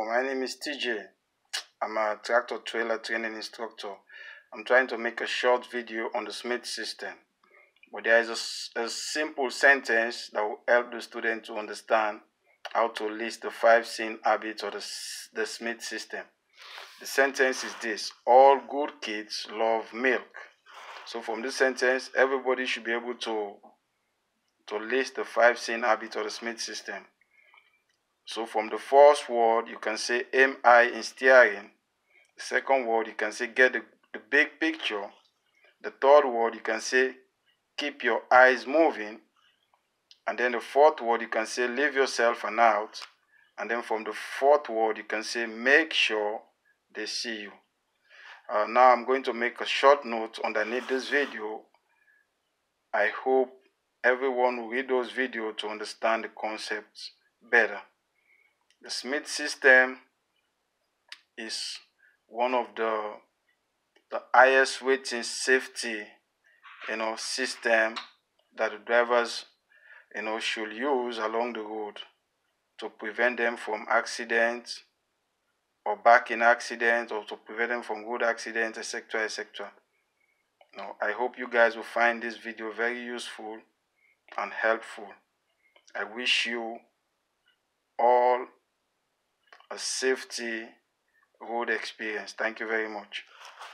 My name is TJ. I'm a tractor trailer training instructor. I'm trying to make a short video on the Smith system, but there is a simple sentence that will help the student to understand how to list the 5 sin habits of the Smith system. The sentence is this: all good kids love milk. So from this sentence, everybody should be able to list the 5 sin habits of the Smith system. So from the first word, you can say aim high in steering. The second word, you can say get the big picture. The third word, you can say keep your eyes moving. And then the fourth word, you can say leave yourself an out. And then from the fourth word, you can say make sure they see you. Now I'm going to make a short note underneath this video. I hope everyone will read those videos to understand the concepts better. The Smith system is one of the highest rating safety system that the drivers should use along the road to prevent them from accidents or backing accidents, or to prevent them from road accidents, etc., etc. I hope you guys will find this video very useful and helpful. I wish you all a safety road experience. Thank you very much.